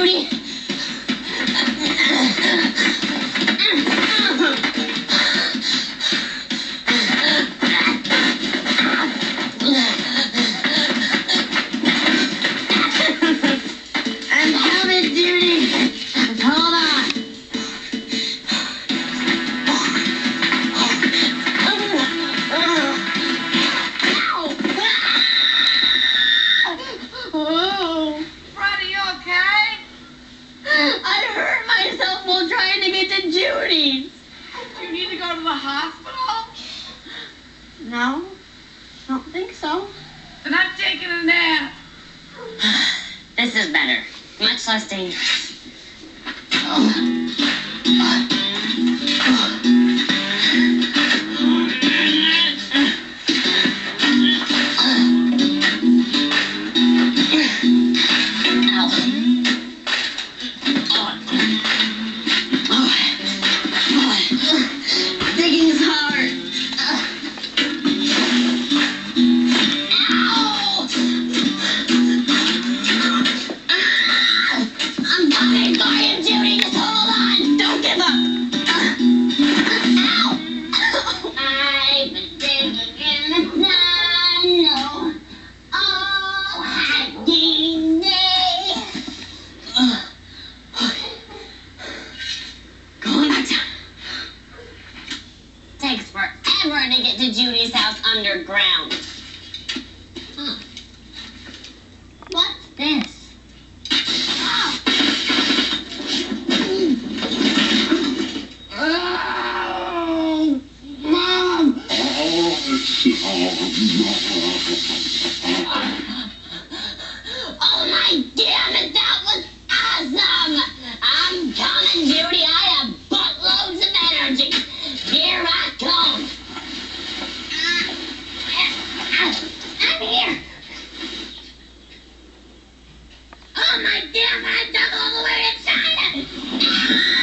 Judy. I'm coming, Judy. Hold on. Oh. Fred, are you okay? I hurt myself while trying to get to Judy's. Do you need to go to the hospital? No, don't think so. Then I'm taking a nap. This is better. Much less dangerous. Digging is hard. Ow! I'm coming for you, Judy. Just hold on. Don't give up. Ow! I've been digging in the tunnel all hacking day. Going back down. Takes forever to get to Judy's house underground. Huh. What's this? Oh. Oh, Mom! Oh my damn it, that was awesome! I'm coming, Judy. I have buttloads of energy. Here I come. I'm here. Oh my damn, I dug all the way to China.